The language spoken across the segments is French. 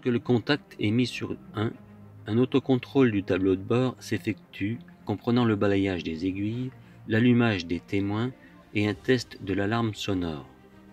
Lorsque le contact est mis sur un autocontrôle du tableau de bord s'effectue, comprenant le balayage des aiguilles, l'allumage des témoins et un test de l'alarme sonore.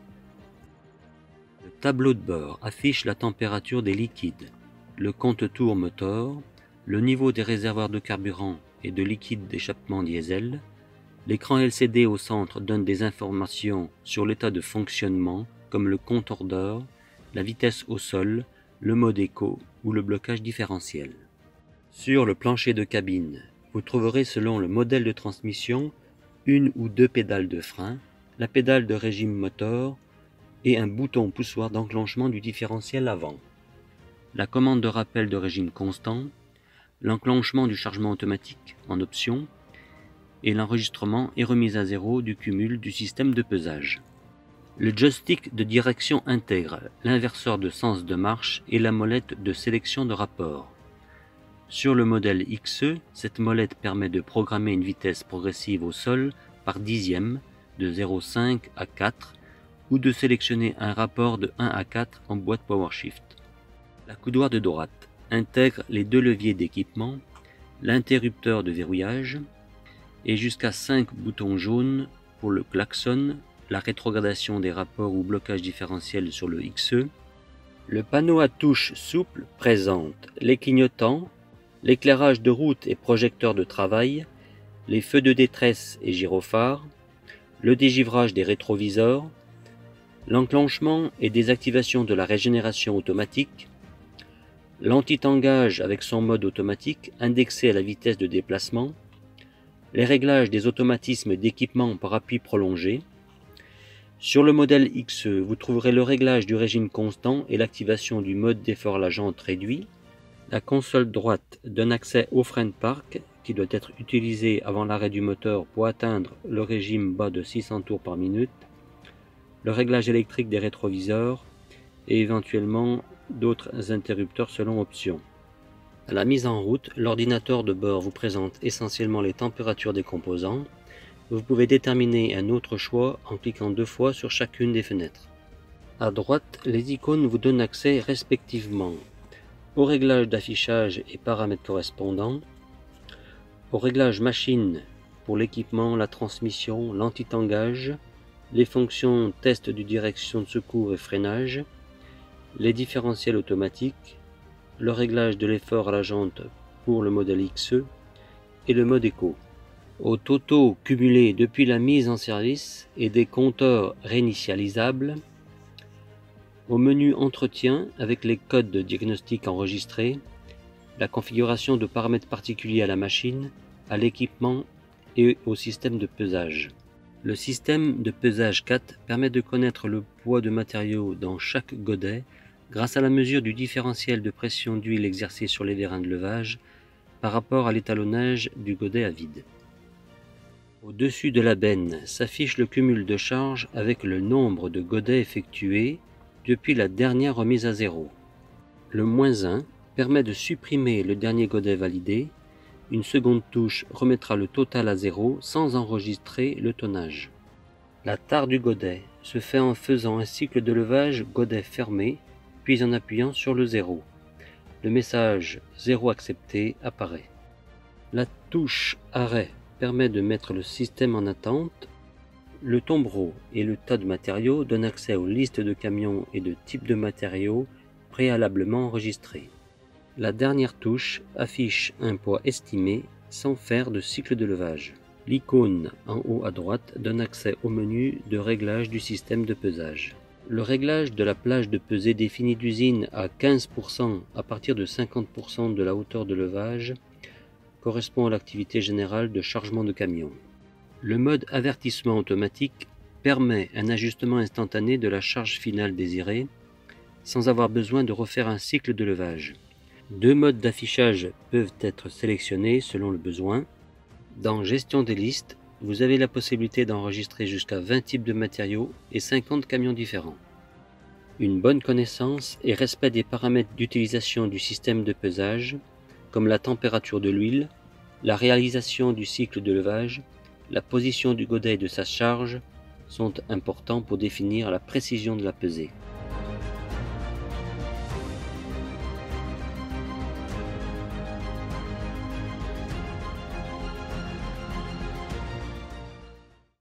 Le tableau de bord affiche la température des liquides, le compte-tours moteur, le niveau des réservoirs de carburant et de liquide d'échappement diesel. L'écran LCD au centre donne des informations sur l'état de fonctionnement comme le compteur d'heure, la vitesse au sol, le mode éco ou le blocage différentiel. Sur le plancher de cabine, vous trouverez selon le modèle de transmission une ou deux pédales de frein, la pédale de régime moteur et un bouton poussoir d'enclenchement du différentiel avant. La commande de rappel de régime constant, l'enclenchement du chargement automatique en option et l'enregistrement et remise à zéro du cumul du système de pesage. Le joystick de direction intègre l'inverseur de sens de marche et la molette de sélection de rapport. Sur le modèle XE, cette molette permet de programmer une vitesse progressive au sol par dixième de 0,5 à 4 ou de sélectionner un rapport de 1 à 4 en boîte PowerShift. La coudoir de droite intègre les deux leviers d'équipement, l'interrupteur de verrouillage et jusqu'à 5 boutons jaunes pour le klaxon, la rétrogradation des rapports ou blocage différentiel sur le XE. Le panneau à touches souple présente les clignotants, l'éclairage de route et projecteur de travail, les feux de détresse et gyrophares, le dégivrage des rétroviseurs, l'enclenchement et désactivation de la régénération automatique, l'anti-tangage avec son mode automatique indexé à la vitesse de déplacement, les réglages des automatismes d'équipement par appui prolongé. Sur le modèle XE, vous trouverez le réglage du régime constant et l'activation du mode d'effort à la jante réduit. La console droite donne accès au frein de parc qui doit être utilisé avant l'arrêt du moteur pour atteindre le régime bas de 600 tours par minute, le réglage électrique des rétroviseurs et éventuellement d'autres interrupteurs selon option. À la mise en route, l'ordinateur de bord vous présente essentiellement les températures des composants. Vous pouvez déterminer un autre choix en cliquant 2 fois sur chacune des fenêtres. À droite, les icônes vous donnent accès respectivement au réglage d'affichage et paramètres correspondants, au réglage machine pour l'équipement, la transmission, l'anti-tangage, les fonctions test de direction de secours et freinage, les différentiels automatiques, le réglage de l'effort à la jante pour le modèle XE et le mode éco. Au totaux cumulé depuis la mise en service et des compteurs réinitialisables, au menu entretien avec les codes de diagnostic enregistrés, la configuration de paramètres particuliers à la machine, à l'équipement et au système de pesage. Le système de pesage 4 permet de connaître le poids de matériaux dans chaque godet grâce à la mesure du différentiel de pression d'huile exercé sur les vérins de levage par rapport à l'étalonnage du godet à vide. Au-dessus de la benne s'affiche le cumul de charge avec le nombre de godets effectués depuis la dernière remise à zéro. Le -1 permet de supprimer le dernier godet validé. Une seconde touche remettra le total à zéro sans enregistrer le tonnage. La tare du godet se fait en faisant un cycle de levage godet fermé, puis en appuyant sur le 0. Le message 0 accepté apparaît. La touche arrêt permet de mettre le système en attente. Le tombereau et le tas de matériaux donnent accès aux listes de camions et de types de matériaux préalablement enregistrés. La dernière touche affiche un poids estimé sans faire de cycle de levage. L'icône en haut à droite donne accès au menu de réglage du système de pesage. Le réglage de la plage de pesée définie d'usine à 15% à partir de 50% de la hauteur de levage correspond à l'activité générale de chargement de camion. Le mode avertissement automatique permet un ajustement instantané de la charge finale désirée sans avoir besoin de refaire un cycle de levage. 2 modes d'affichage peuvent être sélectionnés selon le besoin. Dans Gestion des listes, vous avez la possibilité d'enregistrer jusqu'à 20 types de matériaux et 50 camions différents. Une bonne connaissance et respect des paramètres d'utilisation du système de pesage, comme la température de l'huile, la réalisation du cycle de levage, la position du godet et de sa charge, sont importants pour définir la précision de la pesée.